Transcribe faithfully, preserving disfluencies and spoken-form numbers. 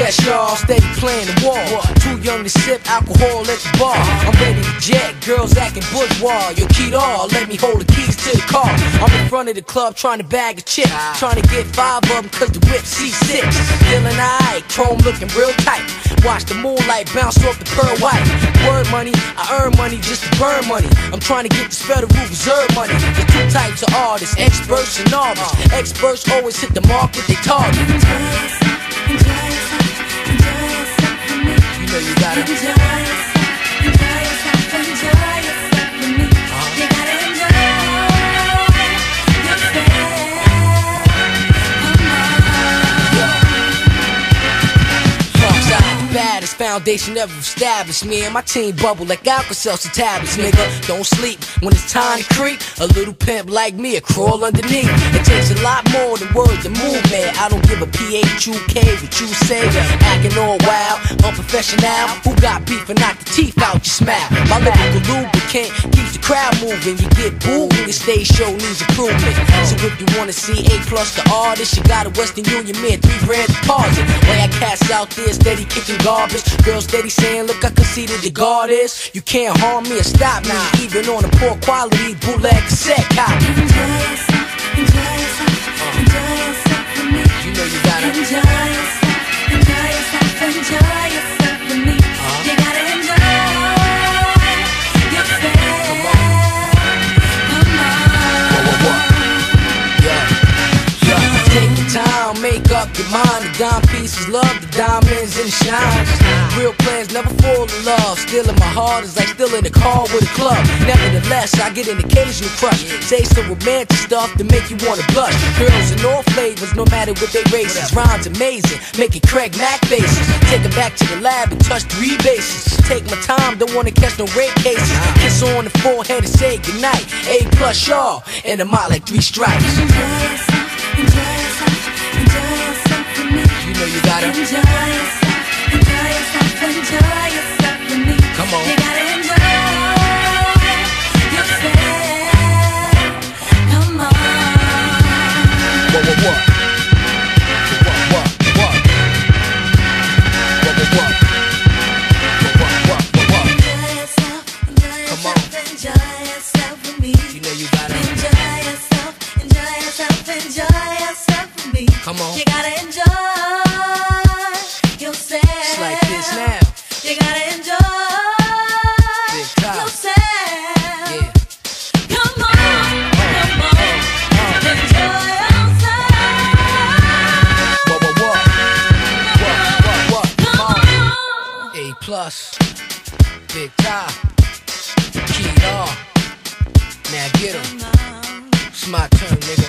yes, y'all, steady playing the wall. Too young to sip alcohol at the bar. I'm ready to jet, girls acting bourgeois. Yo, Keydar, let me hold the keys to the car. I'm in front of the club trying to bag a chick, trying to get five of them cause the whip C six. Feeling alright, chrome looking real tight. Watch the moonlight bounce off the pearl white. Word money, I earn money just to burn money. I'm trying to get this Federal Reserve money. There's two types of artists, experts and novice. Experts always hit the market they target. Enjoy yourself, enjoy yourself, enjoy yourself with me. You know you gotta enjoy yourself, enjoy yourself, enjoy yourself with me. Uh-huh. You gotta enjoy yourself. Fox out, baddest foundation ever established. Me and my team bubble like Alka-Seltzer tablets, nigga. Don't sleep when it's time to creep. A little pimp like me, a crawl underneath. It takes a lot more than words to move, man. I don't give a P H U K what you say. Acting all wild, unprofessional. Who got beef and knock the teeth out your smile? My lyrical lubricant keeps the crowd moving. You get booed when the stage show needs improvement. So if you wanna see A plus the artist, you got a Western Union man, three grand deposit. Way I cast out there, steady kicking garbage. Girls steady saying, look, I conceded the guard is. You can't harm me or stop me, even on a poor quality bootleg cassette copy. Enjoy yourself, enjoy yourself, enjoy yourself with me. You know you gotta enjoy yourself, enjoy yourself, enjoy yourself with me. Uh-huh. You gotta enjoy yourself. Come on. Come on. Whoa, whoa, whoa. Yeah. Yeah. Take your time, make up your mind. The dime pieces, love the diamonds and the shines. Real plans never fall in love. Still in my heart is like still in the car with a club. Nevertheless, I get an occasional crush. Say some romantic stuff to make you wanna blush. Girls in all flavors, no matter what they races. Rhymes amazing, making Craig Mack faces. Take it back to the lab and touch three bases. Take my time, don't wanna catch no rape cases. Kiss on the forehead and say goodnight. A plus y'all, and I'm out like three stripes. Enjoy yourself, enjoy yourself, enjoy yourself with me. You know you gotta enjoy yourself, enjoy yourself, enjoy yourself with me. Come on. You gotta enjoy yourself. Come on. What, what, what? What, what, what? What, what, what? What, what, what, what? Enjoy yourself, enjoy Come yourself, on. enjoy yourself with me. You know you gotta enjoy yourself, enjoy yourself, enjoy yourself with me. Come on. You gotta enjoy yourself. It's like this now. You gotta enjoy Big time. yourself. Yeah. Come on, come on, enjoy yourself. What, what, what? What, what, what? Come on. A plus. Big time. Keydar. Now get 'em. It's my turn, nigga.